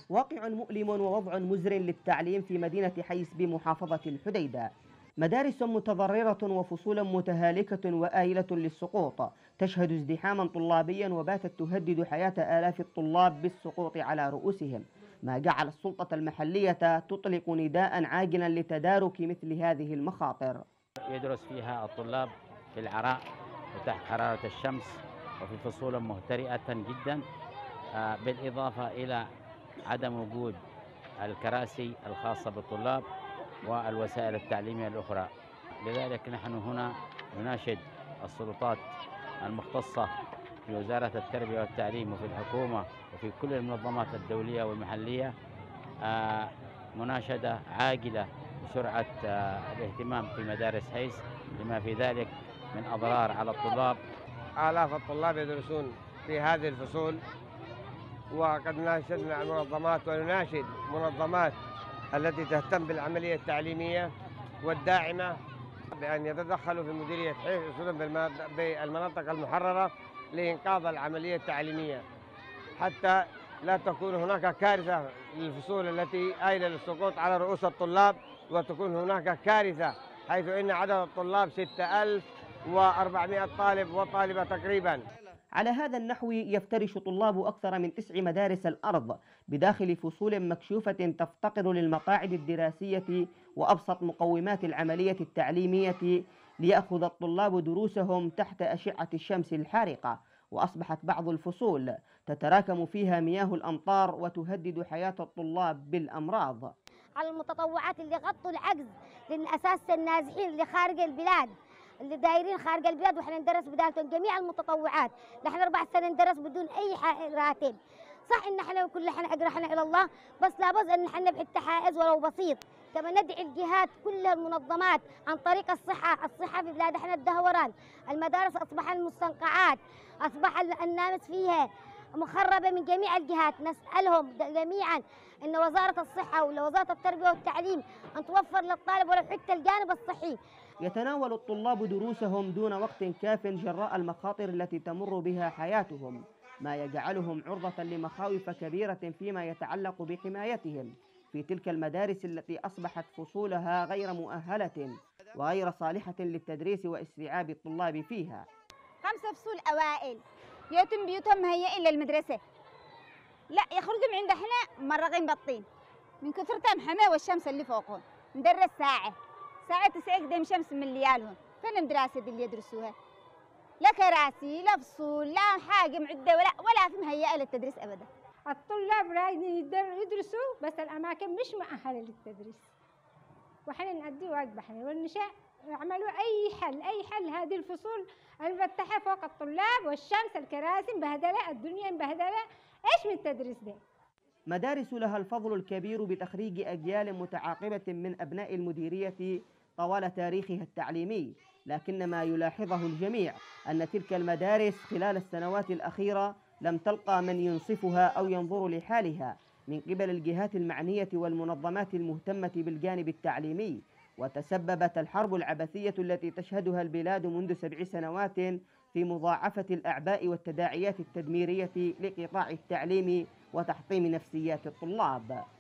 واقع مؤلم ووضع مزر للتعليم في مدينة حيس بمحافظة الحديدة. مدارس متضررة وفصول متهالكة وآيلة للسقوط، تشهد ازدحاما طلابيا وباتت تهدد حياة آلاف الطلاب بالسقوط على رؤوسهم، ما جعل السلطة المحلية تطلق نداء عاجلا لتدارك مثل هذه المخاطر. يدرس فيها الطلاب في العراء وتحت حرارة الشمس وفي فصول مهترئة جدا، بالإضافة إلى عدم وجود الكراسي الخاصة بالطلاب والوسائل التعليمية الأخرى. لذلك نحن هنا نناشد السلطات المختصة في وزارة التربية والتعليم وفي الحكومة وفي كل المنظمات الدولية والمحلية مناشدة عاجلة بسرعة الاهتمام في مدارس حيس لما في ذلك من أضرار على الطلاب. آلاف الطلاب يدرسون في هذه الفصول، وقد ناشدنا المنظمات ونناشد منظمات التي تهتم بالعملية التعليمية والداعمة بأن يتدخلوا في مديرية حيس خصوصا بالمناطق المحررة لإنقاذ العملية التعليمية، حتى لا تكون هناك كارثة للفصول التي آيلة للسقوط على رؤوس الطلاب، وتكون هناك كارثة حيث إن عدد الطلاب 6400 طالب وطالبة تقريبا. على هذا النحو يفترش طلاب أكثر من 9 مدارس الأرض بداخل فصول مكشوفة تفتقر للمقاعد الدراسية وأبسط مقومات العملية التعليمية ليأخذ الطلاب دروسهم تحت أشعة الشمس الحارقة، وأصبحت بعض الفصول تتراكم فيها مياه الأمطار وتهدد حياة الطلاب بالأمراض. على المتطوعات اللي غطوا العجز لأن أساس النازحين اللي خارج البلاد اللي دايرين خارج البلاد واحنا ندرس بدالتهم، جميع المتطوعات. نحن 4 سنين ندرس بدون اي راتب. صح ان احنا كل احنا اجرحنا الى الله، بس لابد ان احنا نبعد تحائز ولو بسيط. كما ندعي الجهات كلها المنظمات عن طريق الصحه في بلاد احنا الدهوران، المدارس اصبح المستنقعات، اصبح النامس فيها مخربه من جميع الجهات. نسالهم جميعا ان وزاره الصحه ولا وزاره التربيه والتعليم ان توفر للطالب ولو حتى الجانب الصحي. يتناول الطلاب دروسهم دون وقت كاف جراء المخاطر التي تمر بها حياتهم، ما يجعلهم عرضة لمخاوف كبيرة فيما يتعلق بحمايتهم في تلك المدارس التي أصبحت فصولها غير مؤهلة وغير صالحة للتدريس واستيعاب الطلاب فيها. 5 فصول أوائل يتم بيوتهم مهيئين للمدرسة، لا يخرجوا من عند احنا مرغين بطين من كثرتهم حماة والشمس اللي فوقهم. ندرس ساعة 9 قدام شمس من ليالهم، فين المدرسة اللي يدرسوها؟ لا كراسي لا فصول لا حاجة معدة ولا في مهيئة للتدريس أبدا. الطلاب رايدين يدرسوا بس الأماكن مش مؤهلة للتدريس، وحنا نأدي واجبنا والنشاء يعملوا أي حل هذه الفصول المفتحة فوق الطلاب والشمس، الكراسي مبهدلة، الدنيا مبهدلة، إيش من التدريس ده؟ مدارس لها الفضل الكبير بتخريج أجيال متعاقبة من أبناء المديرية طوال تاريخها التعليمي، لكن ما يلاحظه الجميع أن تلك المدارس خلال السنوات الأخيرة لم تلقى من ينصفها أو ينظر لحالها من قبل الجهات المعنية والمنظمات المهتمة بالجانب التعليمي، وتسببت الحرب العبثية التي تشهدها البلاد منذ 7 سنوات في مضاعفة الأعباء والتداعيات التدميرية لقطاع التعليم وتحطيم نفسيات الطلاب.